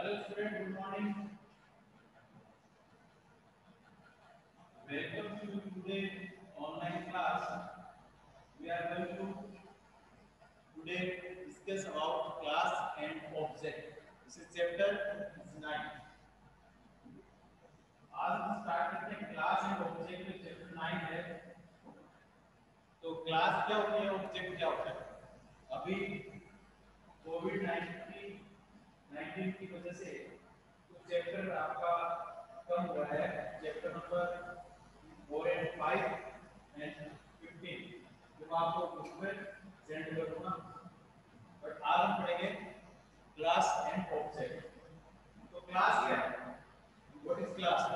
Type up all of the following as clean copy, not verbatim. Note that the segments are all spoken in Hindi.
Hello student, good morning. Welcome to today online class. We are going to today discuss about class and object. This is chapter 9. आज हम स्टार्ट करते हैं क्लास एंड ऑब्जेक्ट में चैप्टर 9 है। तो क्लास क्या होती है, ऑब्जेक्ट क्या होता है। अभी कोविड 19 की वजह से कुछ चैप्टर आपका कम हुआ है। चैप्टर नंबर 4 एंड 5 एंड 15 जो मैं आपको ग्रुप में सेंड करूंगा। बट आज हम पढ़ेंगे क्लास एंड ऑब्जेक्ट। तो क्लास क्या है, व्हाट इज क्लास।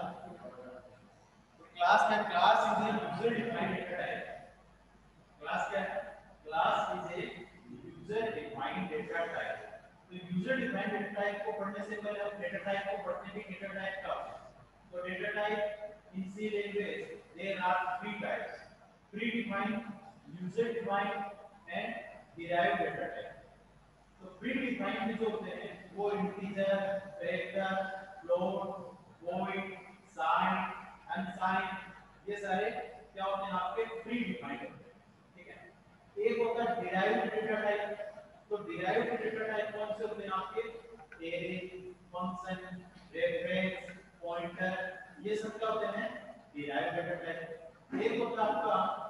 तो क्लास है, class is a user defined data type. Class क्या है, class is a user defined data type. तो यूजर डिफाइंड डेटा टाइप को पढ़ने से पहले हम डेटा टाइप को पढ़ते हैं कि डेटा टाइप क्या होता है। तो data type in C language there are three types, pre defined, user defined and derived data type. तो प्री डिफाइंड जो होते हैं वो integer, vector, float, void, sign, unsign, ये सारे क्या होते हैं आपके प्री डिफाइंड होते हैं। ठीक है। एक होता है डिराइव्ड डेटा टाइप। तो डिराइव्ड डेटा टाइप कौन से होते हैं आपके, एरे, फंक्शन, रेफरेंस, पॉइंटर, ये सब क्या होते हैं डिराइव्ड डेटा टाइप। एक होता है आपका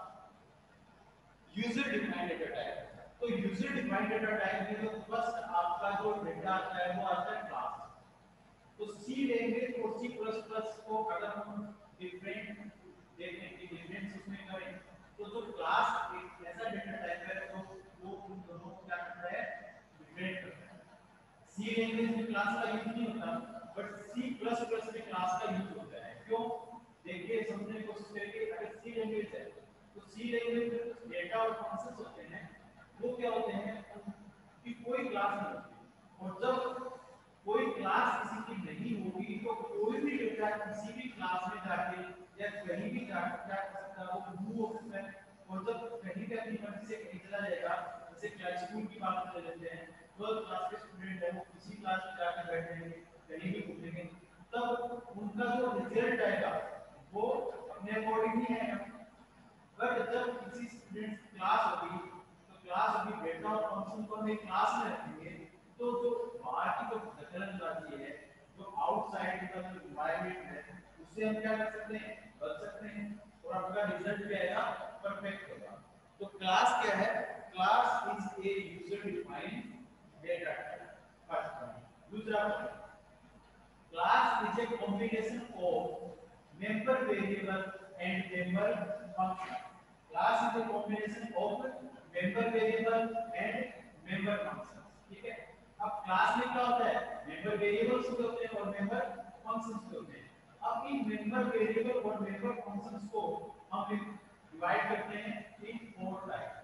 यूजर डिफाइंड डेटा टाइप। तो यूजर डिफाइंड डेटा टाइप में जो फर्स्ट आपका जो डेटा आता है वो आता है क्लास। तो सी लैंग्वेज और सी प्लस प्लस को अगर हम डिफरेंट देखें कि डिफरेंस उसमें करें तो जो क्लास एक ऐसा डेटा टाइप है तो वो उन दोनों को क्या करता है, डिफरेंट करता है। सी लैंग्वेज में क्लास का यूज नहीं होता, बट सी प्लस प्लस में क्लास का यूज होता है। क्यों, देखिए समझने की कोशिश करिए। अगर सी लैंग्वेज है तो सी लैंग्वेज में कुछ डेटा और फंक्शंस होते हैं, वो क्या होते हैं कि कोई क्लास नहीं होती। और जब कोई क्लास किसी की नहीं होगी तो कोई भी डेटा किसी भी क्लास में जाके या कहीं भी जाके क्या कर सकता है, वो मूव हो सकता है। और जब कहीं भी अपनी मर्जी से कहीं चला जाएगा, जैसे क्लास स्कूल की बात कर लेते हैं, 12th क्लास के स्टूडेंट है वो किसी क्लास में जाकर बैठेंगे, कहीं भी घूमेंगे, तब उनका जो रिजल्ट आएगा वो अपने अकॉर्डिंग ही आएगा। बट जब किसी स्टूडेंट क्लास होगी तो क्लास होगी, डेटा और फंक्शन को हम एक क्लास में रखेंगे, तो जो बाहर की जो दखलंदाजी है, जो आउटसाइड का जो एनवायरनमेंट है, उससे हम क्या कर सकते हैं, बच सकते हैं और आपका रिजल्ट भी आएगा, परफेक्ट होगा। तो क्लास क्या है, class is a user defined data type. First point, दूसरा point, class is a combination of member variable and member function. Class is a combination of member variable and member function. ठीक है। अब क्लास में क्या होता है, मेंबर वेरिएबल्स भी होते हैं और मेंबर फंक्शंस भी होते हैं। अब इन मेंबर वेरिएबल और मेंबर फंक्शंस को हम डिवाइड करते हैं इन फोर टाइप।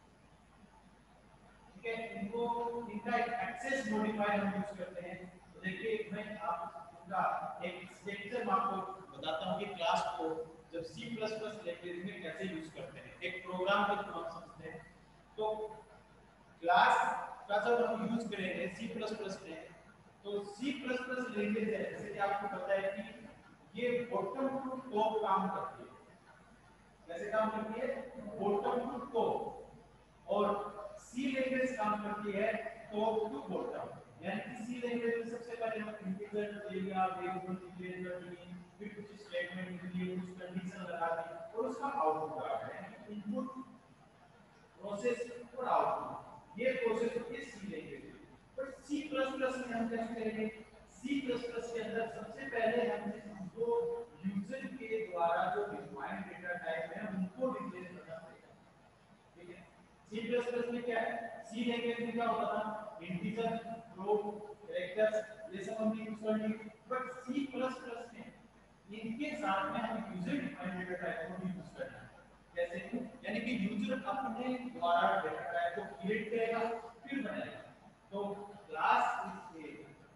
ठीक है। इनको इनका एक एक्सेस मॉडिफायर हम यूज करते हैं। तो देखिए मैं आपका एक स्ट्रक्चर मैं आपको बताता हूं कि क्लास को जब C++ लैंग्वेज में कैसे यूज करते हैं, एक प्रोग्राम के थ्रू हम समझते हैं। तो क्लास का जब हम यूज करेंगे C++ में, तो C++ लैंग्वेज है, जैसे कि आपको पता है कि ये बॉटम टू टॉप काम करती है। कैसे काम करती है, बॉटम टू टॉप। और सी लैंग्वेज काम करती है टॉप टू बॉटम। यानी कि सी लैंग्वेज में सबसे पहले हम इंटीजर ले लिया, वेरिएबल डिक्लेयर कर दिए, फिर कुछ स्टेटमेंट लिख दिए, कुछ कंडीशन लगा दी और उसका आउटपुट आ गया। यानी इनपुट, प्रोसेस और आउटपुट, ये प्रोसेस होती है सी लैंग्वेज में। बट C++ में हम कैसे करेंगे, C++ के अंदर सबसे पहले हम जो यूजर के द्वारा जो डिफाइंड डेटा टाइप है उनको डिक्लेयर करना पड़ेगा। ठीक है। C++ में क्या है, सी लैंग्वेज में क्या होता था, इंटीजर, फ्लोट, कैरेक्टर्स, ये सब हमने यूज कर ली। बट C++ में इनके साथ में हम यूजर डिफाइंड डेटा टाइप को भी यूज करना है। कैसे, यानी कि यूजर अपने द्वारा डेटा टाइप को क्रिएट करेगा फिर बनाएगा। तो class is a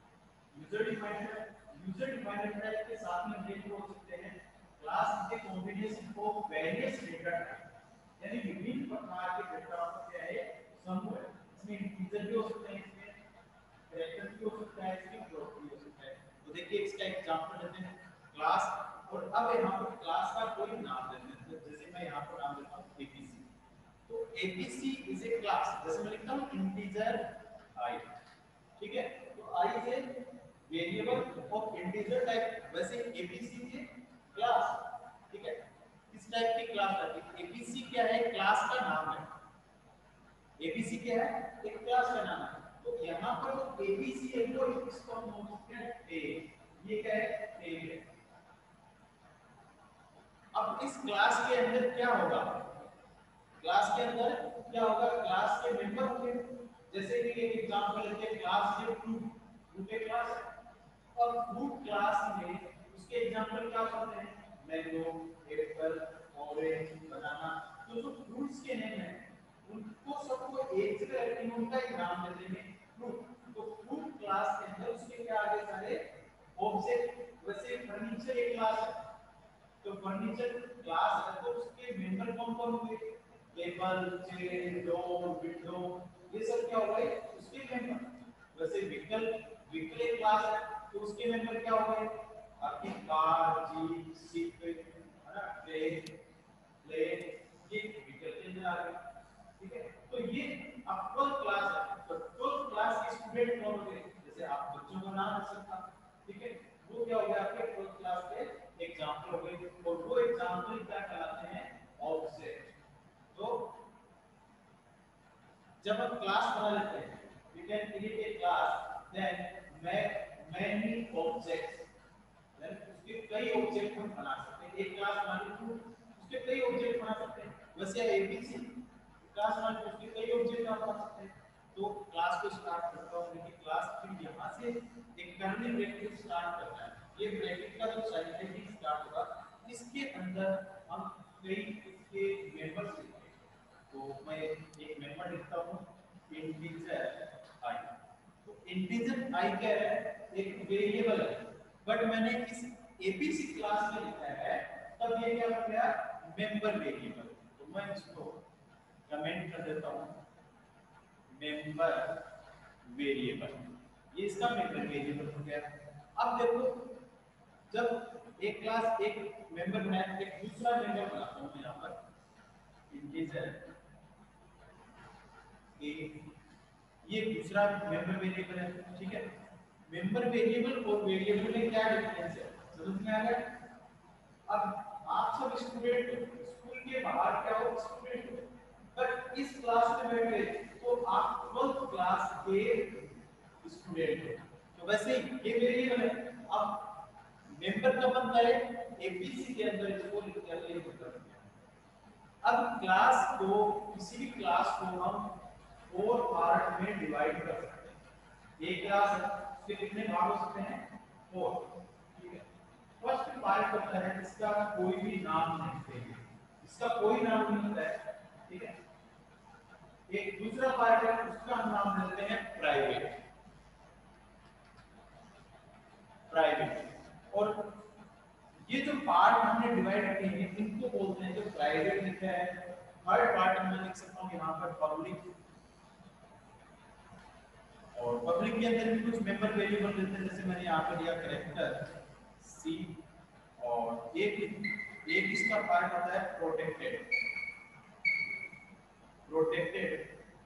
user defined data type के साथ में ये बोल सकते हैं class is a combination of various data type. यानी विभिन्न प्रकार के डेटा का क्या है, समूह है। इसमें इंटीजर भी हो सकते हैं, इसमें कैरेक्टर भी हो सकता है, इसमें फ्लोट भी तो देखिए इसका एग्जांपल लेते हैं क्लास, और अब यहाँ पर क्लास का कोई नाम देते हैं, तो जैसे मैं यहाँ पर नाम देता हूँ एबीसी। तो एबीसी इज ए क्लास, जैसे मैं लिखता हूँ इंटीजर आई, ठीक है। तो I is a variable of integer type, वैसे एबीसी इज ए क्लास, ठीक है। किस टाइप की क्लास है? एबीसी क्या है? क्लास का नाम है। एबीसी क्या है? एक क्लास का नाम है। तो यहाँ पर जो एबीसी है वो इसको हम बोलते हैं टैग, ये क्या है? टैग है। अब इस क्लास के अंदर क्या होगा? क्लास के अंदर क्या होगा? क्लास के मेंबर होंगे। जैसे कि एक एग्जांपल लेते हैं, क्लास है फ्रूट, फ्रूट एक क्लास है। और फ्रूट क्लास में उसके एग्जांपल क्या होते हैं? Mango, apple, orange, banana. तो जो फ्रूट्स के नेम है उनको सबको एक जगह रखते हैं, उनका एक नाम देते हैं फ्रूट। तो फ्रूट क्लास के अंदर उसके क्या आगे सारे ऑब्जेक्ट, वैसे फर्नीचर एक क्लास है। तो फर्नीचर क्लास है तो उसके मेंबर कौन कौन होंगे? टेबल, चेयर, डोर, विंडो, ये सब क्या हो गए? उसके मेंबर। वैसे व्हीकल, व्हीकल एक क्लास है तो उसके मेंबर क्या हो गए? आपकी कार, जीप, शिप, है ना, ट्रेन, प्लेन, ये व्हीकल के अंदर आ गए, ठीक है। तो ये अब 12th क्लास है, तो 12th क्लास के स्टूडेंट कौन होंगे? जैसे आप बच्चों का नाम रख सकता, ठीक है। वो क्या हो गया? आपके 12th क्लास के एग्जांपल हो गए, और वो एग्जांपल क्या कहलाते हैं? ऑब्जेक्ट। तो जब हम क्लास बना लेते हैं, we can create a class, then many objects, then उसके कई ऑब्जेक्ट हम बना सकते हैं। एक क्लास मान लीजिए उसके कई ऑब्जेक्ट बना सकते हैं। वैसे एबीसी क्लास मान लीजिए उसके कई ऑब्जेक्ट आप बना सकते हैं। तो क्लास को स्टार्ट करता हूं, देखिए क्लास फिर यहां से एक कर्ली ब्रैकेट स्टार्ट करना है। ये ब्रैकेट का जो साइंटिफिक स्टार्ट होगा, इसके अंदर हम कई इसके मेंबर्स लिखेंगे। तो मैं एक मेंबर लिखता हूँ इंटीजर आई। तो इंटीजर आई क्या है? एक वेरिएबल है, बट मैंने इस एबीसी क्लास में लिखा है, तब ये क्या बन गया? Member variable. तो मैं इसको कमेंट कर देता हूँ, मेंबर वेरिएबल, ये इसका मेंबर वेरिएबल हो गया। अब देखो, जब एक क्लास एक मेंबर बनाया, एक दूसरा मेंबर बनाता हूँ यहाँ पर इंटीजर ए, ये दूसरा मेंबर वेरिएबल है, ठीक है। मेंबर वेरिएबल और वेरिएबल में क्या डिफरेंस है, समझ में आ गया? अब आप सब स्टूडेंट हो, स्कूल के बाहर क्या हो? स्टूडेंट हो, बट इस क्लास में बैठे तो आप 12th क्लास के स्टूडेंट हो। तो वैसे ये वेरिएबल है। अब मेंबर कब बनता है? एबीसी के अंदर इसको लिख कर ये मतलब। अब क्लास को, किसी भी क्लास को हम 4 पार्ट में डिवाइड कर सकते हैं। एक क्लास है, उसके कितने भाग हो सकते हैं? 4, ठीक है। फर्स्ट पार्ट होता है इसका कोई भी नाम नहीं देंगे, इसका कोई नाम नहीं होता है, ठीक है। एक दूसरा पार्ट है, उसका हम नाम देते हैं प्राइवेट, प्राइवेट। और ये जो पार्ट हमने डिवाइड किए हैं इनको बोलते हैं, जो प्राइवेट लिखा है। थर्ड पार्ट में लिख सकता हूँ यहाँ पर पब्लिक, और पब्लिक के अंदर भी कुछ मेंबर वेरिएबल देते हैं, जैसे मैंने यहाँ पर दिया कैरेक्टर सी। और एक इसका पार्ट होता है प्रोटेक्टेड, प्रोटेक्टेड।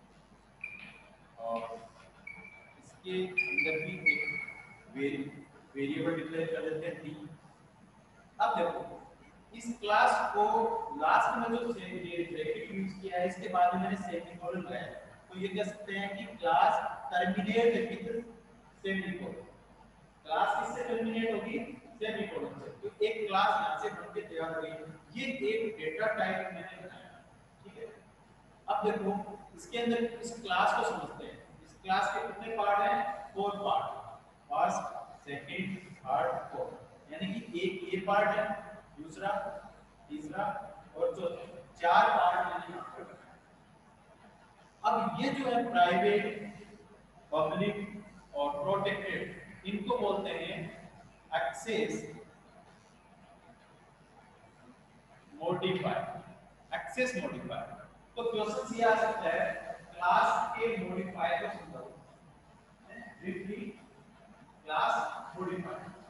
और इसके अंदर भी एक वेरिएबल डिक्लेयर कर देते हैं डी। अब देखो, इस क्लास को लास्ट में जो ब्रैकेट यूज किया है, इसके बाद में मैंने सेमीकोलन लगाया, तो ये कह सकते हैं कि class terminate with semicolon. Class किससे टर्मिनेट होगी? सेमीकोलन से। तो एक क्लास यहां से बन के तैयार हो गई। ये एक डेटा टाइप मैंने बनाया, ठीक है। अब देखो, इसके अंदर इस क्लास को समझते हैं। इस क्लास के कितने पार्ट हैं? 4 part, first, second, third, fourth. यानी कि एक ये पार्ट है, दूसरा, तीसरा और चौथा, 4 पार्ट मैंने यहाँ पर बनाए। अब ये जो है प्राइवेट, पब्लिक और प्रोटेक्टेड, इनको बोलते हैं एक्सेस मॉडिफायर, एक्सेस मॉडिफायर। तो क्वेश्चन ये आ सकता है, क्लास के मॉडिफायर को समझाओ, ब्रीफली क्लास मॉडिफायर।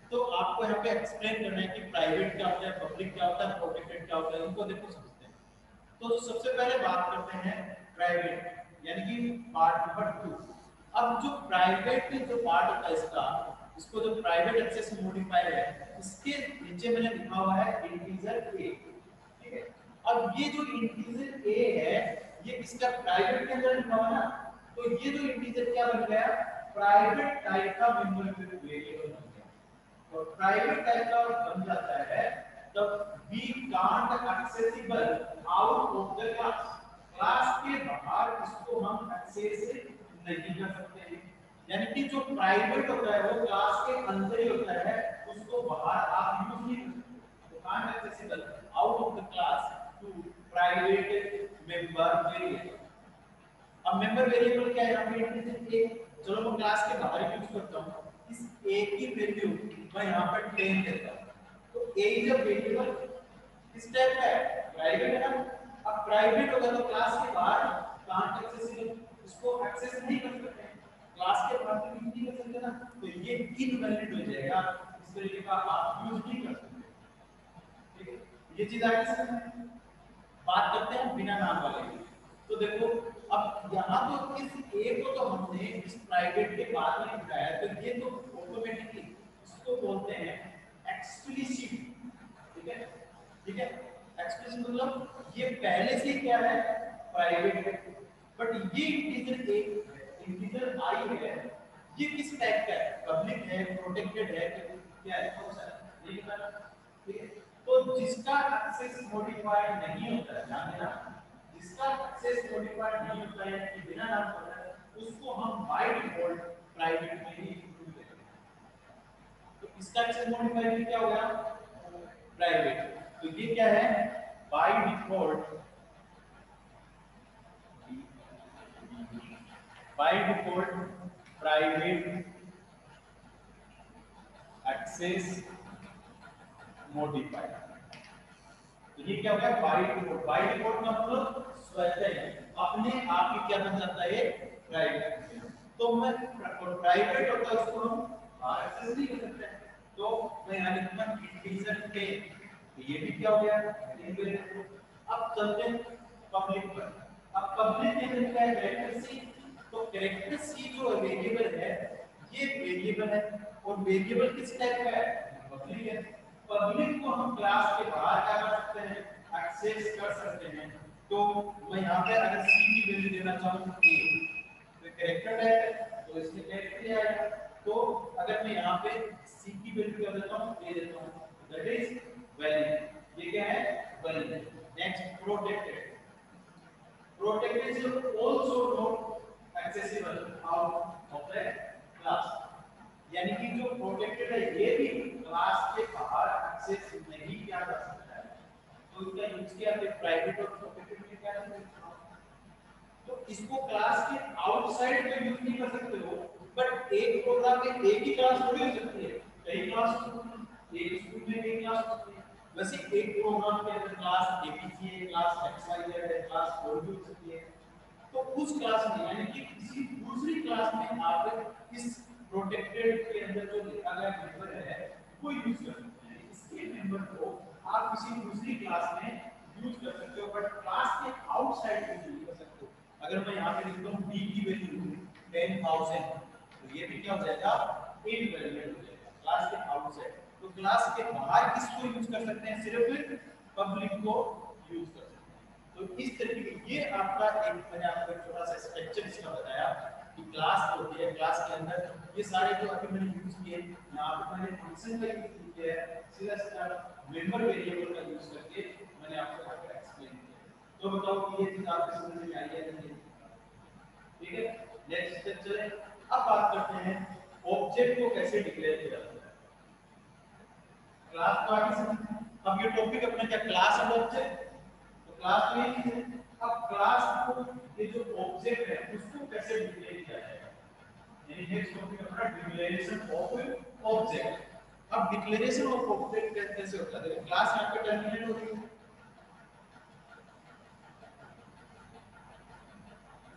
तो आपको यहाँ पे एक्सप्लेन करना है कि प्राइवेट क्या होता है, पब्लिक क्या होता है, प्रोटेक्टेड क्या होता है, इनको देखो समझते हैं। तो सबसे पहले बात करते हैं प्राइवेट, यानी कि पार्ट नंबर 2। अब जो प्राइवेट जो पार्ट होता है इसका, इसको जो प्राइवेट एक्सेस मॉडिफायर है, इसके नीचे मैंने लिखा हुआ है इंटीजर ए, ठीक है। अब ये जो इंटीजर ए है, ये इसका प्राइवेट के अंदर लिखा हुआ है ना, तो ये जो इंटीजर क्या बन गया, प्राइवेट टाइप का मेमोरी वेरिएबल बन गया। तो प्राइवेट टाइप का बन जाता है तब we can't accessible out of the class, class के बाहर इसको हम एक्सेस नहीं कर सकते हैं। यानी कि जो प्राइवेट होता है वो क्लास के अंदर ही होता है, उसको बाहर आप यूज नहीं कर सकते। तो can't accessible out of the class to private member variable. अब मेंबर वेरिएबल क्या है, यहाँ पे इंटीजर ए, चलो मैं क्लास के बाहर यूज करता हूँ, इस ए की वैल्यू मैं यहाँ पर 10 देता हूँ। तो ए इज अ वेरिएबल, किस टाइप का है, प्राइवेट है ना। अब प्राइवेट होगा तो क्लास के बाहर कांट एक्सेसिबल, इसको एक्सेस नहीं कर सकते, क्लास के बाहर तो यूज नहीं कर सकते ना, तो ये इनवैलिड हो जाएगा, इस तरीके का आप यूज नहीं कर सकते। ठीक है, ये चीज आगे समझ में। बात करते हैं बिना नाम वाले की। तो देखो अब यहाँ तो इस ए को तो हमने इस प्राइवेट के बाद में दिखाया, तो ये तो ऑटोमेटिकली इसको बोलते हैं एक्सप्लिसिट, ठीक है, ठीक है। एक्सप्लिसिट मतलब ये पहले से क्या है, प्राइवेट है, बट ये इंटीजर ए, इंटीजर आई है, ये किस टाइप का है, पब्लिक है, प्रोटेक्टेड है, क्या है, कौन सा है, ये बताना, ठीक है। तो जिसका एक्सेस मॉडिफाइड नहीं होता है, ध्यान देना, जिसका एक्सेस मॉडिफाइड नहीं होता है कि बिना नाम होता है, उसको हम बाय डिफॉल्ट प्राइवेट में ही इंक्लूड करते हैं। तो इसका एक्सेस मॉडिफाइड क्या हो गया, प्राइवेट। तो ये क्या है, by default, by default private access modified. तो ये क्या हो गया, बाय डिफॉल्ट। बाय डिफॉल्ट का मतलब स्वतः ही अपने आप ही क्या बन जाता है, प्राइवेट। तो मैं प्राइवेट होता है उसको हम एक्सेस नहीं कर सकते, तो मैं यहां लिखूंगा इंटीजर के, तो ये भी क्या हो गया, इनवैलिड। अब चलते हैं पब्लिक पर। अब पब्लिक के अंदर क्या है, कैरेक्टर सी। तो कैरेक्टर सी जो वेरिएबल है, ये वेरिएबल है, और वेरिएबल किस टाइप का है, पब्लिक है। पब्लिक को हम क्लास के बाहर क्या कर सकते हैं, एक्सेस कर सकते हैं। तो मैं यहाँ पे अगर सी की वैल्यू देना चाहूँ ए, तो कैरेक्टर टाइप है, तो इसमें कैरेक्टर आएगा। तो अगर मैं यहाँ पे सी की वैल्यू क्या देता हूँ, ए देता हूँ, दैट इज वैलिड। ये क्या है, valid. Next protected. Protected is also not accessible out of the class, यानी कि जो प्रोटेक्टेड है ये भी क्लास के बाहर एक्सेस नहीं किया जा सकता है। तो इसका यूज किया है प्राइवेट और प्रोटेक्टेड में क्या है, तो इसको क्लास के आउटसाइड में यूज नहीं कर सकते हो, बट एक प्रोग्राम में एक ही क्लास थोड़ी हो सकती है, कई क्लास हो सकती है, एक स्कूल में कई क्लास हो सकती है। वैसे एक प्रोग्राम के अंदर क्लास एबीसी है, क्लास एक्सवाईजेड है, क्लास और भी हो सकती है। तो उस क्लास में यानी कि किसी दूसरी क्लास में आप इस प्रोटेक्टेड के अंदर जो लिखा गया मेंबर है वो यूज कर सकते हैं। इसके मेंबर को आप किसी दूसरी क्लास में यूज कर सकते हो, बट क्लास के आउटसाइड यूज नहीं कर सकते हो। अगर मैं यहाँ पे लिखता हूँ b की वैल्यू 10,000, तो ये भी क्या हो जाएगा, इनवैलिड हो जाएगा क्लास के आउटसाइड। तो क्लास के बाहर किसको यूज कर सकते हैं, सिर्फ पब्लिक को यूज कर सकते हैं। तो इस तरीके की ये आपका एक, मैंने आपको एक छोटा सा स्ट्रक्चर इसका बताया कि क्लास होती है, क्लास के अंदर ये सारे जो अभी मैंने यूज किए, यहाँ पे मैंने फंक्शन का यूज किया है, सीधा सीधा मेंबर वेरिएबल का यूज करके मैंने आपको यहाँ पे एक्सप्लेन किया। तो बताओ कि ये चीज आपको समझ में आई है नहीं, ठीक है। नेक्स्ट स्टेप चले, अब बात करते हैं ऑब्जेक्ट को कैसे डिक्लेयर किया जाता है। क्लास तो आगे समझते हैं, अब ये टॉपिक अपना क्या, क्लास और ऑब्जेक्ट। तो क्लास तो यही है। अब क्लास को ये जो ऑब्जेक्ट है उसको कैसे डिक्लेयर किया जाएगा, यानी नेक्स्ट टॉपिक अपना डिक्लेरेशन ऑफ ऑब्जेक्ट। अब डिक्लेरेशन ऑफ ऑब्जेक्ट कैसे होता है, देखो क्लास यहाँ पे टर्मिनेट हो रही है,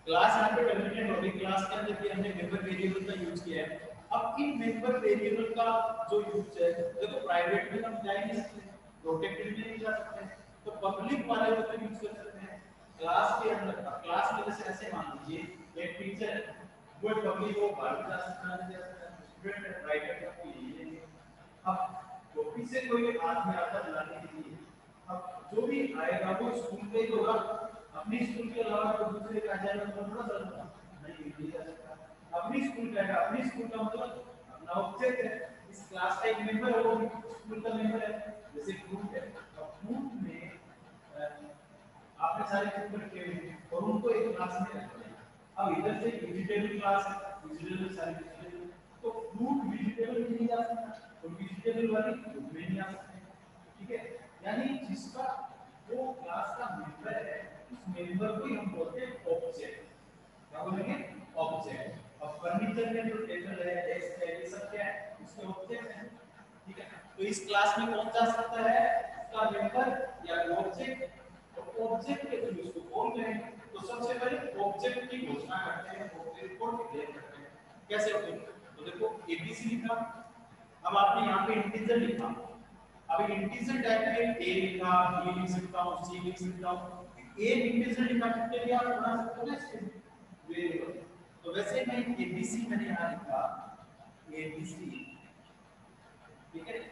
क्लास यहाँ पे टर्मिनेट हो गई, क्लास के अंदर भी हमने मेंबर वेरिएबल का यूज किया है। अब इन मेंबर वेरिएबल का जो यूज है, देखो प्राइवेट में हम जा ही नहीं सकते, प्रोटेक्टेड में नहीं जा सकते, तो पब्लिक वाले को तो यूज कर सकते हैं क्लास के अंदर। क्लास में जैसे ऐसे मान लीजिए एक टीचर है, वो पब्लिक को बाहर जा सकता है, स्टूडेंट है प्राइवेट का। अब ऑफिस से कोई आदमी आता है बुलाने के लिए, अब जो भी आएगा वो स्कूल का ही होगा, अपनी स्कूल के अलावा कोई दूसरे का जाएगा तो थोड़ा सा नहीं जा सकता। अपनी स्कूल का है, अपनी स्कूल का मतलब अपना ऑब्जेक्ट है, इस क्लास का एक मेंबर है, वो स्कूल का मेंबर है। जैसे ग्रुप है, अब ग्रुप में आपने सारे ग्रुप रखे हुए हैं और उनको एक क्लास में रखते हैं। अब इधर से वेजिटेबल क्लास है, वेजिटेबल सारे वेजिटेबल, तो फ्रूट वेजिटेबल में नहीं जा सकता और वेजिटेबल वाली फ्रूट में नहीं आ सकते, ठीक है। यानी जिसका वो क्लास का मेंबर है, उस मेंबर को ही हम बोलते हैं ऑब्जेक्ट। क्या बोलेंगे? ऑब्जेक्ट। अब फर्नीचर में जो टेबल है, डेस्क है, ये सब क्या है? उसके ऑब्जेक्ट हैं, ठीक है। तो इस क्लास में कौन जा सकता है? उसका मेंबर या ऑब्जेक्ट। तो ऑब्जेक्ट के थ्रू इसको कॉल करेंगे। तो सबसे पहले ऑब्जेक्ट की घोषणा करते हैं, ऑब्जेक्ट को डिक्लेयर करते हैं। कैसे होते हैं? तो देखो एबीसी लिखा, अब आपने यहाँ पे इंटीजर लिखा, अब इंटीजर टाइप में a लिखा, b लिख सकता हूँ, c लिख सकता हूँ। a इंटीजर लिखा कितने भी आप बना सकते हो ना इसके वेरिएबल। तो वैसे मैं abc मैंने यहाँ लिखा abc, ठीक है।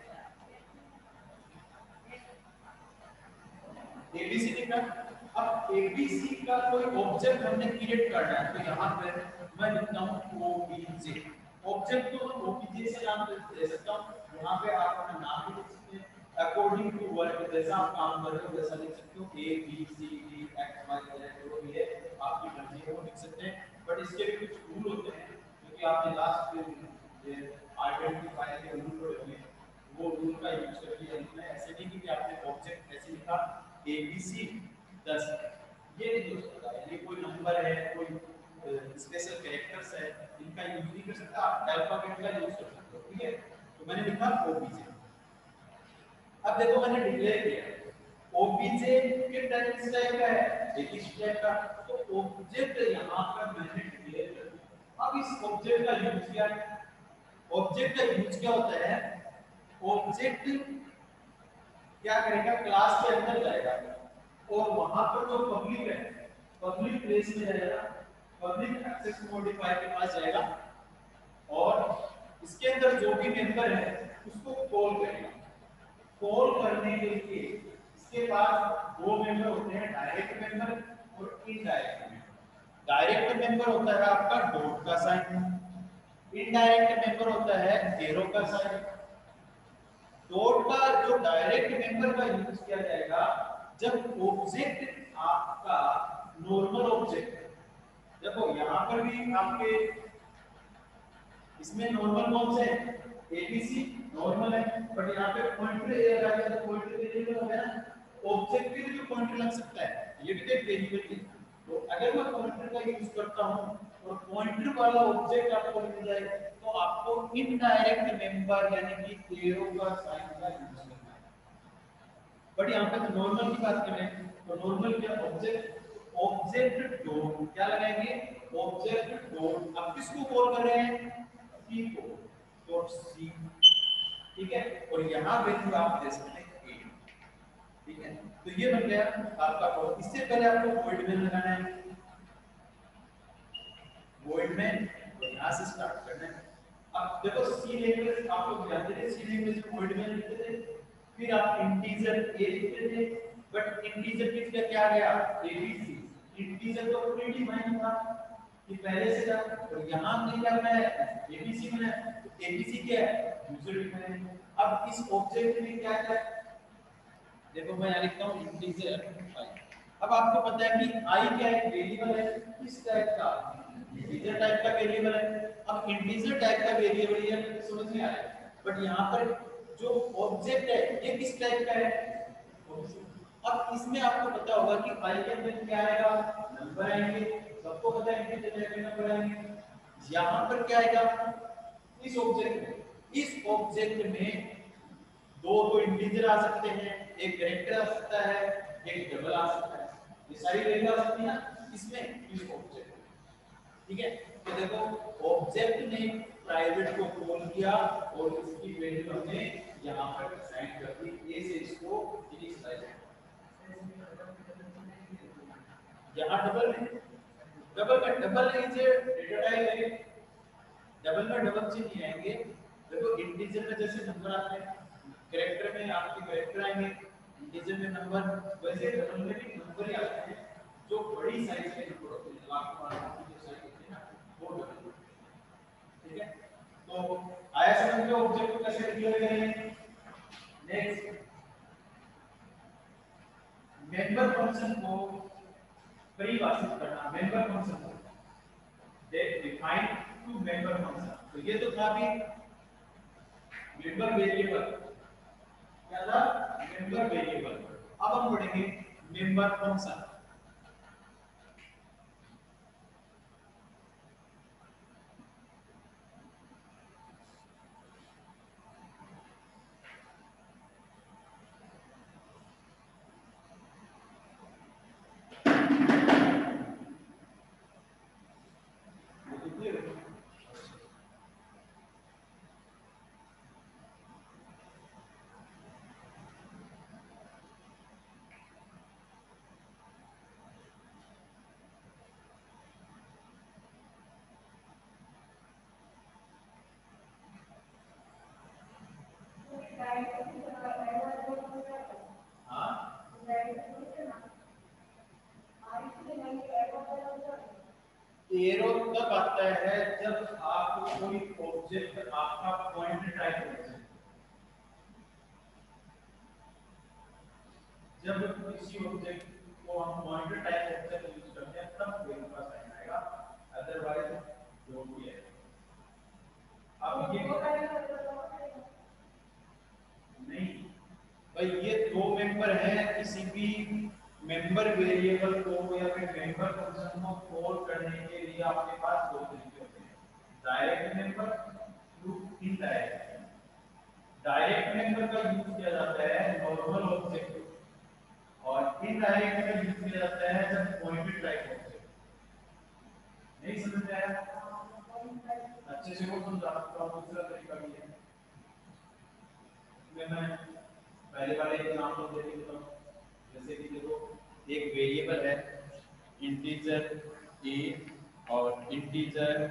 एबीसी लिखा, अब एबीसी का कोई ऑब्जेक्ट हमने क्रिएट करना है, तो यहाँ पे मैं लिखता हूँ ओबीजे। ऑब्जेक्ट को ओबीजे से नाम दे सकता हूँ, यहाँ पे आप अपना नाम भी लिख सकते हैं अकॉर्डिंग टू वर्ड, जैसा आप काम कर रहे हो वैसा लिख सकते हो, A B C D X Y Z जो भी है आपकी मर्जी है वो लिख सकते हैं। बट इसके भी कुछ रूल होते हैं, क्योंकि आपने लास्ट में आइडेंटिफाई के रूल पढ़े होंगे, वो रूल का यूज करके लिखना है। ऐसे नहीं कि आपने ऑब्जेक्ट ऐसे लिखा एबीसी 10, ये नहीं हो सकता है, ये कोई नंबर है, कोई स्पेशल कैरेक्टर्स है, इनका यूज नहीं कर सकता, आप अल्फाबेट का यूज कर सकते हो, ठीक है। तो मैंने लिखा ओबीजे। अब देखो मैंने डिक्लेयर किया ओबीजे किस टाइप का है, एक इस टाइप का। तो ऑब्जेक्ट यहां पर मैंने डिक्लेयर कर दिया। अब इस ऑब्जेक्ट का यूज क्या है? ऑब्जेक्ट का यूज क्या होता है? ऑब्जेक्ट क्या करेगा? क्लास के अंदर जाएगा और वहां पर जो पब्लिक है, पब्लिक प्लेस में जाएगा, पब्लिक एक्सेस मॉडिफायर के पास जाएगा और इसके अंदर जो भी मेंबर है उसको कॉल करेगा। कॉल करने के लिए इसके पास दो मेंबर होते हैं, डायरेक्ट मेंबर और इनडायरेक्ट मेंबर। डायरेक्ट मेंबर होता है आपका डॉट का साइन, इनडायरेक्ट मेंबर होता है एरो का साइन। डॉट का जो डायरेक्ट मेंबर का यूज किया जाएगा जब ऑब्जेक्ट आपका नॉर्मल ऑब्जेक्ट है। देखो यहां पर भी आपके इसमें नॉर्मल कौन से है? एबीसी नॉर्मल है, बट यहाँ पे पॉइंटर एरर आ गया तो पॉइंटर वेरिएबल हो गया ना। ऑब्जेक्ट के लिए पॉइंटर लग सकता है, ये भी एक वेरिएबल है। तो अगर मैं पॉइंटर का यूज करता हूं और पॉइंटर वाला ऑब्जेक्ट आपको मिल जाए तो आपको इनडायरेक्ट मेंबर यानी कि एरो का साइन का यूज करना है। बट यहाँ पे तो नॉर्मल की बात कर रहे हैं, तो नॉर्मल क्या? ऑब्जेक्ट, ऑब्जेक्ट डॉट क्या लगाएंगे? ऑब्जेक्ट डॉट, अब किसको कॉल कर रहे हैं? सी को, डॉट सी, ठीक है। और यहाँ वैल्यू आप दे सकते हैं 8, ठीक है। तो ये बन गया आपका कोड। इससे पहले आपको वॉइड मेन लगाना है, वॉइड मेन, तो यहाँ से स्टार्ट करना है। अब देखो सी लैंग्वेज आप लोग जानते थे, सी लैंग्वेज में वॉइड मेन लिखते थे, फिर आप इंटीजर ए लिखते थे, बट इंटीजर की जगह क्या आ गया? एबीसी। इंटीजर तो प्रीडिफाइंड था कि पहले से था, और यहाँ नहीं करना है एबीसी में, तो एबीसी क्या है? User defined. अब इस ऑब्जेक्ट में क्या क्या है? देखो मैं यहाँ लिखता हूँ इंटीजर i। अब आपको पता है कि i क्या है? वेरिएबल है, किस टाइप का? इंटीजर टाइप का वेरिएबल है। अब इंटीजर टाइप का वेरिएबल ये समझ में आ रहा है, बट यहाँ पर जो ऑब्जेक्ट है ये किस टाइप का है? अब इसमें आपको पता होगा कि i के अंदर क्या आएगा? नंबर आएंगे, सबको पता है इंटीजर टाइप के नंबर आएंगे। यहाँ पर क्या आएगा? इस ऑब्जेक्ट में, इस ऑब्जेक्ट में दो तो इंटीजर आ सकते हैं, एक कैरेक्टर आ सकता है, एक डबल आ सकता है, ये सारी वैल्यू आ सकती है ना इसमें, इस ऑब्जेक्ट। ठीक है। तो देखो ऑब्जेक्ट ने प्राइवेट को कॉल किया और इसकी वैल्यू हमने यहाँ पर असाइन कर दी, ए से इसको इनिशियलाइज। यहाँ डबल नहीं से डेटा टाइप है, डबल में डबल से नहीं आएंगे। देखो इंटीजर में जैसे नंबर आते हैं, कैरेक्टर में आपके कैरेक्टर आएंगे, इंटीजर में नंबर, वैसे डबल में भी नंबर ही आते हैं जो बड़ी साइज के नंबर होते हैं, लाख की जो साइज होती है ना वो डबल। ठीक है, तो आया समझ में ऑब्जेक्ट को कैसे डिक्लेयर करेंगे। नेक्स्ट, मेंबर फंक्शन को परिभाषित करना। मेंबर फंक्शन को डिफाइन टू मेंबर फंक्शन। तो ये तो था भी मेंबर वेरिएबल, क्या था मेंबर वेरिएबल। अब हम पढ़ेंगे मेंबर फंक्शन। एरो तब आता है जब आप कोई ऑब्जेक्ट आपका पॉइंट टाइप होता है, जब किसी ऑब्जेक्ट को हम पॉइंट टाइप ऑब्जेक्ट यूज करते हैं तब वेरिएबल का साइन आएगा, अदरवाइज डोंट भी है। अब ये नहीं भाई, ये दो मेंबर हैं, किसी भी मेंबर वेरिएबल को या फिर मेंबर फंक्शन को कॉल करने के लिए आपके पास दो तरीके होते हैं, direct member, indirect. Direct member का यूज किया जाता है नॉर्मल ऑब्जेक्ट और इनडायरेक्ट का यूज किया जाता है जब पॉइंटेड टाइप ऑब्जेक्ट। नहीं समझ में आया? अच्छे से वो समझा सकता हूँ, दूसरा तरीका भी है। मैं पहले वाले एग्जांपल दे देता हूँ। जैसे कि देखो एक वेरिएबल है इंटीजर a और इंटीजर,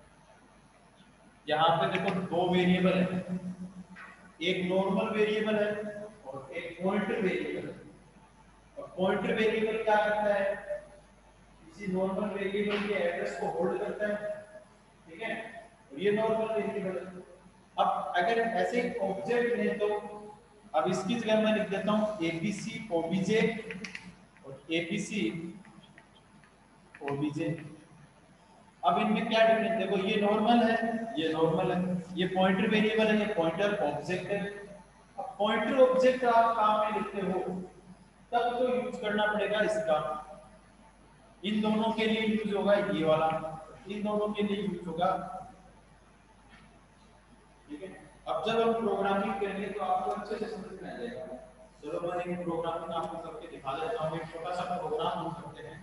यहाँ पे देखो दो वेरिएबल है, एक नॉर्मल वेरिएबल है और एक पॉइंटर वेरिएबल है। और पॉइंटर वेरिएबल क्या करता है, किसी नॉर्मल वेरिएबल के एड्रेस को होल्ड करता है, ठीक है, और ये नॉर्मल वेरिएबल है। अब अगर ऐसे ऑब्जेक्ट ले तो अब इसकी जगह मैं लिख देता हूं एबीसी ओबीजे और एबीसी ओबीजे। अब इनमें क्या डिफरेंस, देखो ये नॉर्मल है, ये नॉर्मल है, ये पॉइंटर वेरिएबल है, ये पॉइंटर ऑब्जेक्ट है। अब पॉइंटर ऑब्जेक्ट आप काम में लिखते हो तब तो यूज करना पड़ेगा इसका, इन दोनों के लिए यूज होगा ये वाला, इन दोनों के लिए यूज होगा, ठीक है। अब जब हम प्रोग्रामिंग करेंगे तो आपको अच्छे से समझ में आ जाएगा। चलो मैं एक प्रोग्रामिंग आपको करके दिखा देता हूँ, एक छोटा सा प्रोग्राम हम करते हैं।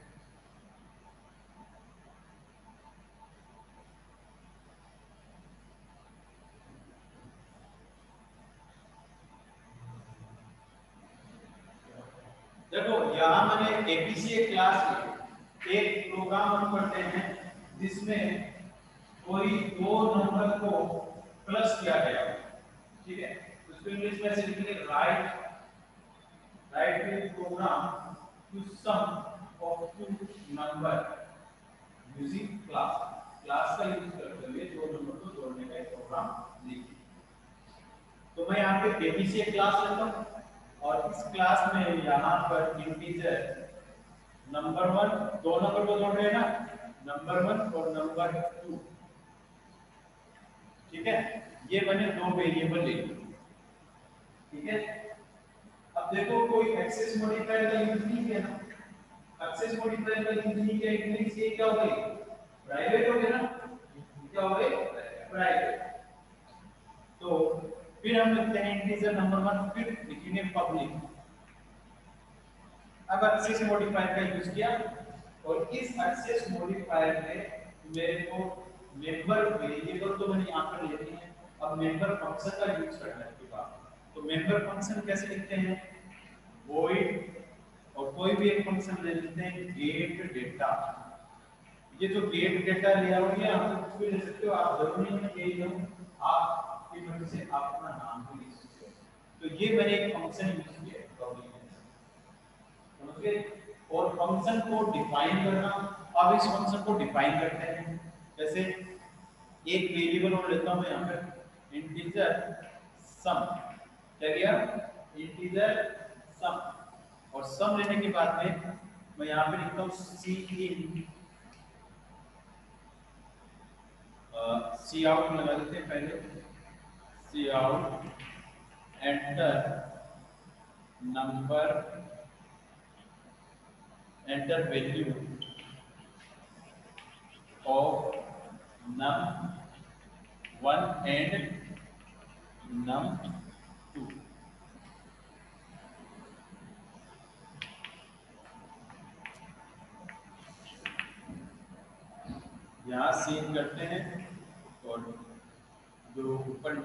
देखो यहाँ मैंने एबीसी एक क्लास में एक प्रोग्राम हम करते हैं जिसमें कोई दो नंबर को प्लस किया गया, ठीक है। उसको इंग्लिश में ऐसे लिखेंगे write the program to sum of two number using class का यूज करते हुए दो नंबर को जोड़ने का एक प्रोग्राम लिखिए। तो मैं यहाँ पे एबीसी एक क्लास लेता हूँ और इस क्लास में यहाँ पर इंटीजर नंबर 1, दो नंबर को जोड़ रहे हैं ना, नंबर 1 और नंबर 2, ठीक है। ये मैंने दो वेरिएबल ले लिए, ठीक है। अब देखो कोई एक्सेस मॉडिफायर का यूज नहीं किया ना, एक्सेस मॉडिफायर का यूज नहीं किया, इंग्लिश ये क्या हो गई, प्राइवेट हो गया ना, क्या हो गई प्राइवेट। तो फिर हम लिखते हैं इंटीजर नंबर 1, फिर लिखेंगे पब्लिक। अब एक्सेस मॉडिफायर का यूज किया और इस एक्सेस मॉडिफायर में मेरे को मेंबर वेरिएबल तो मैंने यहाँ पर ले ली है, अब मेंबर फंक्शन का यूज करना है इसके बाद। तो मेंबर फंक्शन कैसे लिखते हैं, वॉइड और कोई भी एक फंक्शन ले लेते हैं गेट डेटा। ये जो गेट डेटा लिया हुआ है आप कुछ भी ले सकते हो, आप जरूरी नहीं है कि यही हो, आप की मर्जी से आप अपना नाम भी लिख सकते हो। तो ये मैंने एक फंक्शन यूज किया है पब्लिक में, समझ गए। और फंक्शन को डिफाइन करना, अब इस फंक्शन को डिफाइन करते हैं जैसे एक वेरिएबल और लेता हूं मैं यहाँ पे इंटीजर सम, क्या किया, इंटीजर सम। और सम लेने के बाद में मैं यहाँ पे लिखता हूँ सी इन, सी आउट लगा देते हैं पहले, cout enter number enter value of num1 and num2। यहाँ सीन करते हैं और जो ऊपर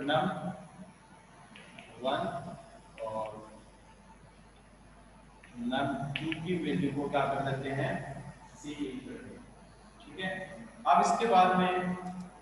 num1 और num2 की वैल्यू को क्या कर देते हैं, सी इन कर देते हैं, ठीक है। अब इसके बाद में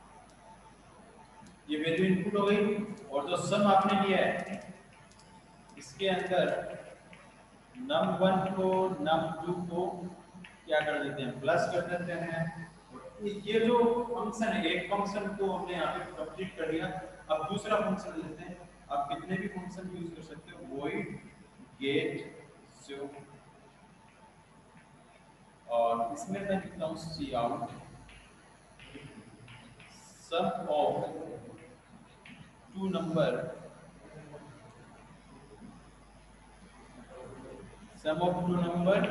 ये वैल्यू इनपुट हो गई और जो सम आपने लिया है इसके अंदर num1 को num2 को क्या कर देते हैं, प्लस कर देते हैं। ये जो फंक्शन है, एक फंक्शन को हमने यहाँ पे कंप्लीट कर लिया, अब दूसरा फंक्शन लेते हैं। आप कितने भी फंक्शन यूज कर सकते हो, void get show, और इसमें मैं लिखता हूँ cout sum of two number, sum of two number,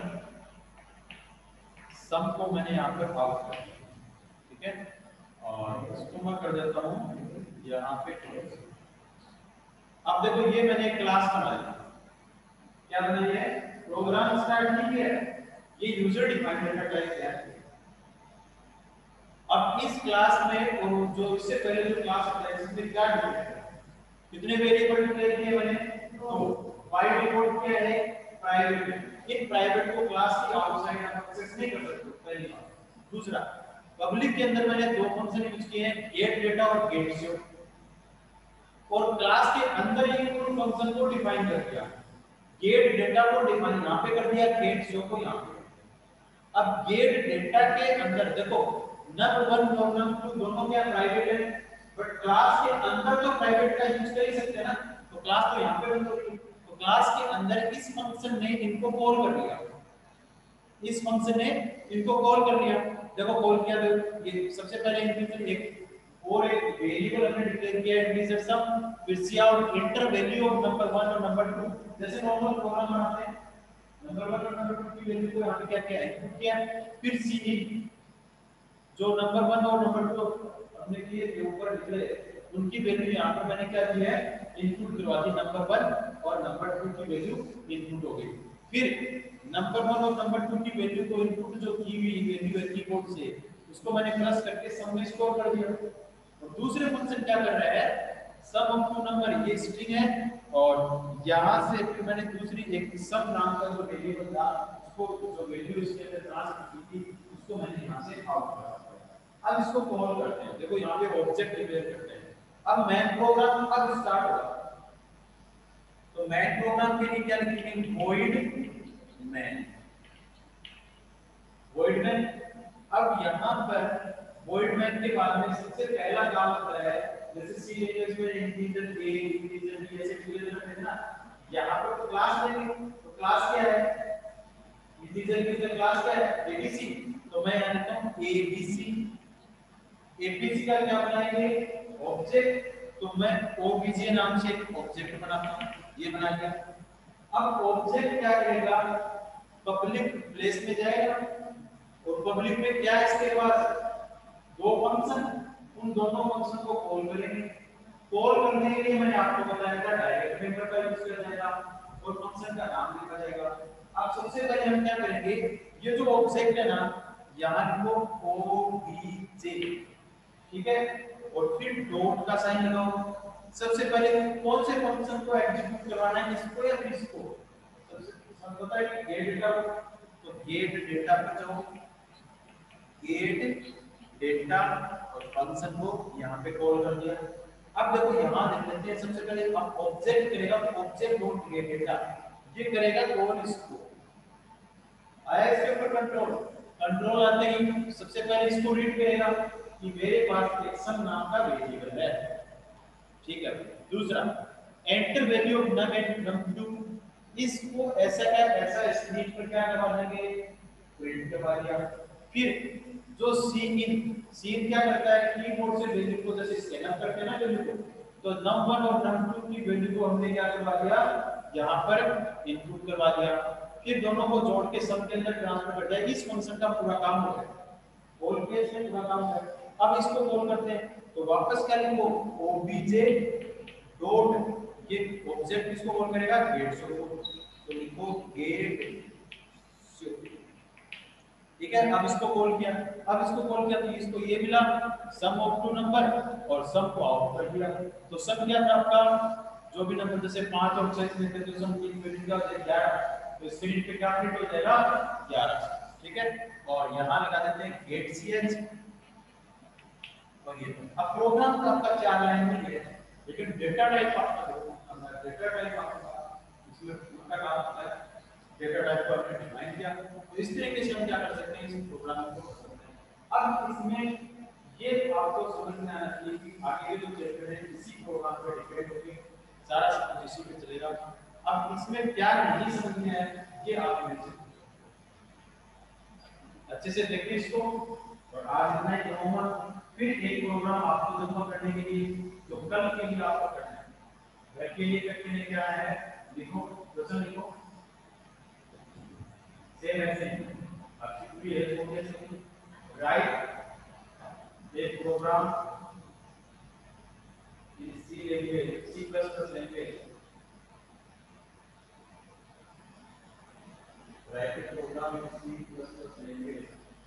sum को मैंने यहाँ पर आउट कर दिया, ठीक है। और इसको मैं कर देता हूँ यहाँ पे। अब देखो ये मैंने एक क्लास बना ली, क्या बनाई है, प्रोग्राम स्टार्ट नहीं किया, ये यूजर डिफाइंड डेटा टाइप है। अब इस क्लास में और जो इससे पहले जो क्लास होता है इसमें क्या डिफाइन है, कितने वेरिएबल डिक्लेयर किए मैंने, तो बाय डिफॉल्ट क्या है, प्राइवेट। इन प्राइवेट को क्लास के आउटसाइड आप एक्सेस नहीं कर सकते, पहली बात। दूसरा, पब्लिक के अंदर मैंने दो फंक्शन यूज किए हैं, गेट डेटा और गेट शो, और क्लास के अंदर ही उन फंक्शन को डिफाइन कर दिया, गेट डेटा को डिफाइन यहां पे कर दिया, गेट शो को यहां पे। अब गेट डेटा के अंदर देखो num1 और num2 दोनों क्या प्राइवेट है, बट क्लास के अंदर तो प्राइवेट का यूज कर ही सकते हैं ना, तो क्लास तो यहां पे बंद होगी। तो क्लास के अंदर इस फंक्शन ने इनको कॉल कर लिया, इस फंक्शन ने इनको कॉल कर लिया। देखो कॉल किया तो ये सबसे पहले इंटीजर एक और एक वेरिएबल हमने डिक्लेयर किया इंटीजर सम, फिर cout enter value of number 1 और नंबर 2, जैसे नॉर्मल प्रोग्राम बनाते हैं। नंबर 1 और नंबर 2 की वैल्यू को यहां पे क्या किया, इनपुट किया, फिर सी इन जो नंबर 1 और नंबर 2 हमने किए थे ऊपर निकले, उनकी वैल्यू यहां पर मैंने क्या किया है, इनपुट करवा दी, नंबर 1 और नंबर 2 की वैल्यू इनपुट हो गई। फिर नंबर 1 और नंबर 2 की वैल्यू को इनपुट जो की हुई वैल्यू है कीबोर्ड से, उसको मैंने प्लस करके सम में स्टोर कर दिया। और दूसरे फंक्शन क्या कर रहा है, सम ऑफ टू नंबर, ये स्ट्रिंग है, और यहां से फिर मैंने दूसरी एक सम नाम का जो वेरिएबल था उसको जो वैल्यू इसके अंदर ट्रांसफर की थी उसको मैंने यहां से आउट कर दिया। अब इसको कॉल करते हैं, देखो यहां पे ऑब्जेक्ट डिक्लेयर करते हैं। अब मेन प्रोग्राम अब स्टार्ट होगा, तो मेन प्रोग्राम के लिए क्या लिखेंगे, void main, void main। अब यहां पर void main के बाद में सबसे पहला काम होता है, जैसे सी लैंग्वेज में इंटीजर a इंटीजर b ऐसे डिक्लेयर करते हैं ना, यहां पर तो क्लास लेंगे, तो क्लास क्या है, इंटीजर की क्लास क्या है, abc, तो मैं यहां लिखता हूं abc। abc का क्या बनाएंगे, ऑब्जेक्ट, तो मैं obj नाम से एक ऑब्जेक्ट बनाता हूं, ये बना लिया। अब ऑब्जेक्ट क्या करेगा, पब्लिक प्लेस में जाएगा, और पब्लिक में क्या है इसके पास, दो फंक्शन, उन दोनों फंक्शन को कॉल करेंगे। कॉल करने के लिए मैंने आपको बताया था डायरेक्ट मेथड का यूज किया जाएगा और फंक्शन का नाम लिखा जाएगा। अब सबसे पहले हम क्या करेंगे, ये जो ऑब्जेक्ट है ना, यहां को obj जे, ठीक है। और फिर डॉट का साइन लगाओ। सबसे पहले कौन से फंक्शन को एग्जीक्यूट करवाना है, इसको या फिर इसको? सबसे पता है कि गेट डेटा, तो गेट डेटा पर जाओ, गेट डेटा और फंक्शन को यहां पे कॉल कर दिया। अब देखो यहां देख लेते हैं, सबसे पहले अब ऑब्जेक्ट करेगा तो ऑब्जेक्ट डॉट गेट डेटा, ये करेगा कॉल इसको। आया इसके ऊपर कंट्रोल, कंट्रोल आते ही सबसे पहले इसको रीड करेगा कि मेरे पास एक सम नाम का वेरिएबल है, ठीक है। दूसरा enter value of num and num2, इसको ऐसा क्या ऐसा स्क्रीन पर क्या करवा देंगे, प्रिंट करवा दिया। फिर जो सी इन क्या करता है, कीबोर्ड से वैल्यू को जैसे स्कैन अप करते हैं ना वैल्यू को, तो num1 और num2 की वैल्यू को हमने क्या करवा दिया, यहां पर इनपुट करवा दिया। फिर दोनों को जोड़ के सम के अंदर ट्रांसफर कर दिया। इस फंक्शन का पूरा काम हो गया, कॉल के से पूरा काम हो गया। अब इसको कॉल करते हैं तो वापस क्या लिखो, ओबीजे डॉट, ये ऑब्जेक्ट किसको कॉल करेगा, गेट शो को, तो लिखो गेट शो, ठीक है। अब इसको कॉल किया, अब इसको कॉल किया तो इसको ये मिला सम ऑफ टू नंबर और सम को आउट कर दिया। तो सम क्या था आपका, जो भी नंबर जैसे 5 और 6 में थे तो सम की वैल्यू क्या हो जाएगी 11, तो स्क्रीन पे क्या प्रिंट हो जाएगा 11, ठीक है। और यहां लगा देते हैं गेट सीएच, और ये अब प्रोग्राम का आपका 4 लाइन में है, लेकिन डेटा टाइप आपका देखो, डेटा टाइप आपका इसमें उनका काम होता है, डेटा टाइप को आपने डिफाइन किया। तो इस तरीके से हम क्या कर सकते हैं, इस प्रोग्राम को कर सकते हैं। अब इसमें ये आपको समझ में आना चाहिए कि आगे जो चैप्टर है इसी प्रोग्राम पे डिपेंड होंगे, सारा सब कुछ इसी पे चलेगा। अब इसमें क्या नहीं समझ में आया ये आप मेरे से अच्छे से देखिए इसको, और आज इतना ही होमवर्क, फिर एक प्रोग्राम आपको जमा करने के लिए जो कल के लिए आपको करना है, घर के लिए करके लेके आया है, लिखो क्वेश्चन लिखो, सेम ऐसे आपकी पूरी हेल्प हो गई। राइट एक program in C language, C plus plus language, write a program in C plus plus language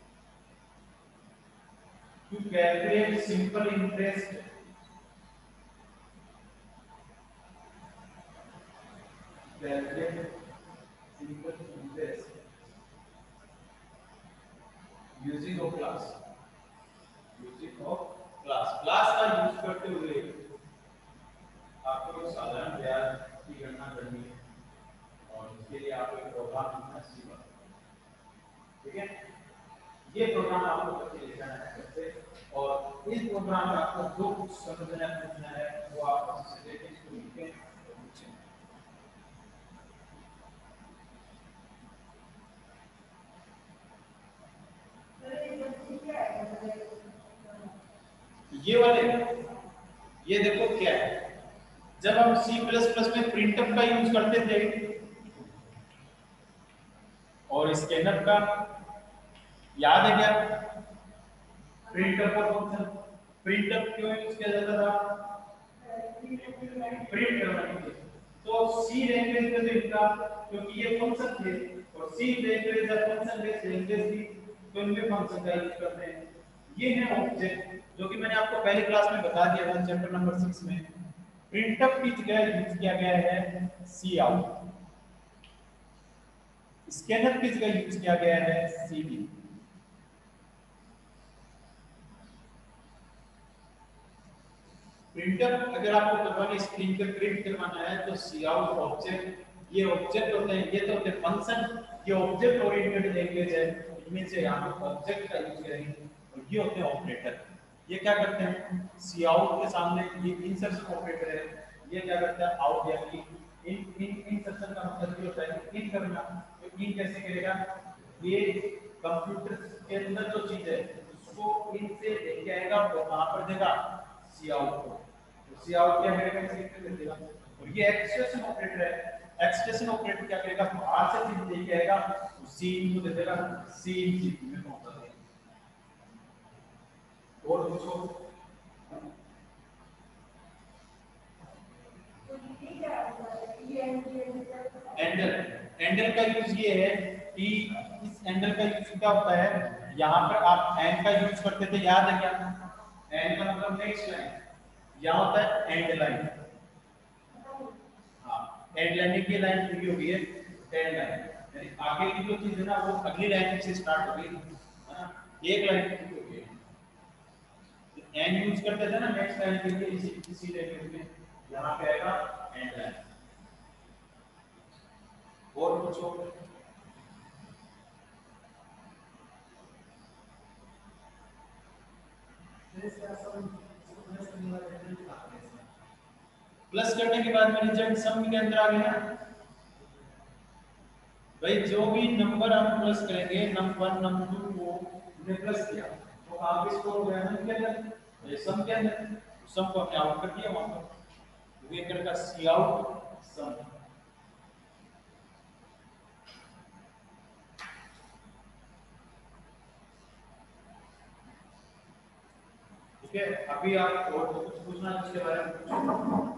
to calculate simple interest, calculate simple interest using of class, using of class का यूज करते हुए आपको एक साधारण ब्याज की गणना करनी है, और इसके लिए आपको एक प्रोग्राम लिखना सीखना, ठीक है। ये प्रोग्राम आपको करके लिखना है कैसे, और इस प्रोग्राम में आपको जो कुछ समझना है पूछना है वो आप अच्छे से देखें, इसको लिखें और पूछें। ये वाले, ये देखो क्या है, जब हम C++ में प्रिंटफ का यूज करते थे और स्कैनर का, याद है क्या, प्रिंटफ का फंक्शन, प्रिंटफ क्यों यूज किया जाता था, प्रिंट करने के लिए। तो सी लैंग्वेज में तो इनका, क्योंकि ये फंक्शन थे और सी लैंग्वेज या फंक्शन बेस्ड लैंग्वेज थी, तो इनमें फंक्शन का यूज करते हैं। ये है ऑब्जेक्ट, जो कि मैंने आपको पहली क्लास में बता दिया था चैप्टर नंबर 6 में। प्रिंटफ की जगह यूज किया गया है सी आउट, स्कैनर की जगह यूज किया गया है सीडी। प्रिंटर अगर आपको करवानी स्क्रीन पे प्रिंट करवाना है तो सी आउट ऑब्जेक्ट, ये ऑब्जेक्ट होते हैं, ये तो होते हैं फंक्शन, ये ऑब्जेक्ट ओरिएंटेड लैंग्वेज है, इनमें से यहां पर ऑब्जेक्ट का यूज करेंगे, और ये होते हैं ऑपरेटर। ये क्या करते हैं, सी आउट के सामने ये इंसर्शन ऑपरेटर है, ये क्या करता है आउट, यानी इन इंसर्शन का मतलब ये होता है इन करना। तो इन कैसे करेगा, ये कंप्यूटर के अंदर जो चीज है उसको इन से लेके आएगा और वहां पर देगा सी आउट को, तो सी आउट क्या करेगा, इसे कर देगा। और ये एक्सप्रेशन ऑपरेटर है, एक्सप्रेशन ऑपरेटर क्या करेगा, बाहर से चीज लेके आएगा, सी इन को दे देगा, सी इन सीपीयू में पहुंचा देगा। और पूछो, एंडल, एंडल का यूज ये है कि इस एंडल का यूज क्या होता है, यहाँ पर आप एंड का यूज करते थे, याद है क्या? एंड का मतलब नेक्स्ट लाइन, यहाँ होता है एंड लाइन। हाँ, एंड लाइन की लाइन पूरी हो गई है, एंड लाइन यानी आगे की जो चीज है ना वो अगली लाइन से स्टार्ट हो गई है ना, एक लाइन पूरी हो गई है। एंड यूज करते थे ना नेक्स्ट लाइन के लिए, इसी लैंग्वेज में यहाँ पे आएगा एंड लाइन। और पूछो। प्लस करने के बाद में रिजल्ट सम के अंदर आ गया ना भाई, जो भी नंबर हम प्लस करेंगे नम 1 नम 2 को हमने प्लस किया तो आप इसको हो गया नम के अंदर, सम के अंदर, सम को हमने आउट कर दिया वहां पर, वे कर का सी आउट सम। ठीक है, अभी आप और कुछ पूछना है उसके बारे में?